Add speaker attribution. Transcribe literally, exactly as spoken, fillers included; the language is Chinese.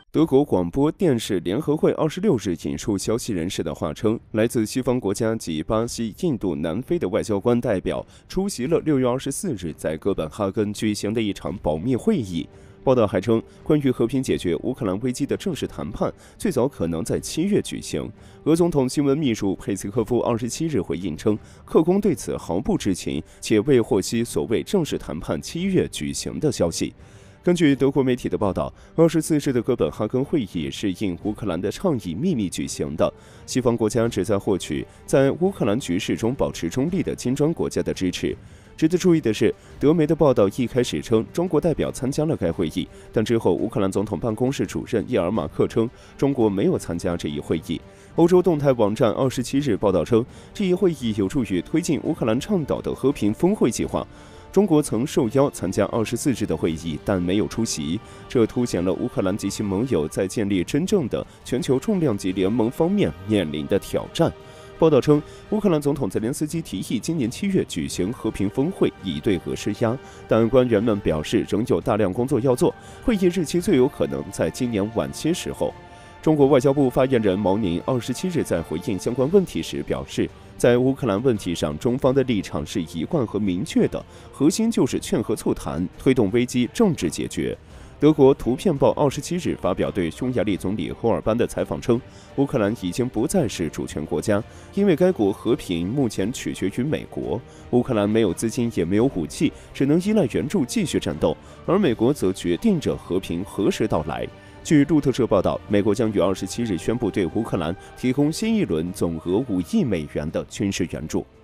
Speaker 1: 德国广播电视联合会二十六日引述消息人士的话称，来自西方国家及巴西、印度、南非的外交官代表出席了六月二十四日在哥本哈根举行的一场保密会议。报道还称，关于和平解决乌克兰危机的正式谈判最早可能在七月举行。俄总统新闻秘书佩斯科夫二十七日回应称，克宫对此毫不知情，且未获悉所谓正式谈判七月举行的消息。根据德国媒体的报道，二十四日的哥本哈根会议是应乌克兰的倡议秘密举行的。西方国家旨在获取在乌克兰局势中保持中立的金砖国家的支持。值得注意的是，德媒的报道一开始称中国代表参加了该会议，但之后乌克兰总统办公室主任叶尔马克称中国没有参加这一会议。欧洲动态网站二十七日报道称，这一会议有助于推进乌克兰倡导的和平峰会计划。中国曾受邀参加二十四日的会议，但没有出席，这凸显了乌克兰及其盟友在建立真正的全球重量级联盟方面面临的挑战。报道称，乌克兰总统泽连斯基提议今年七月举行和平峰会，以对俄施压，但官员们表示仍有大量工作要做，会议日期最有可能在今年晚些时候。中国外交部发言人毛宁二十七日在回应相关问题时表示，在乌克兰问题上，中方的立场是一贯和明确的，核心就是劝和促谈，推动危机政治解决。德国《图片报》二十七日发表对匈牙利总理侯尔班的采访称，乌克兰已经不再是主权国家，因为该国和平目前取决于美国。乌克兰没有资金，也没有武器，只能依赖援助继续战斗，而美国则决定着和平何时到来。据路透社报道，美国将于二十七日宣布对乌克兰提供新一轮总额五亿美元的军事援助。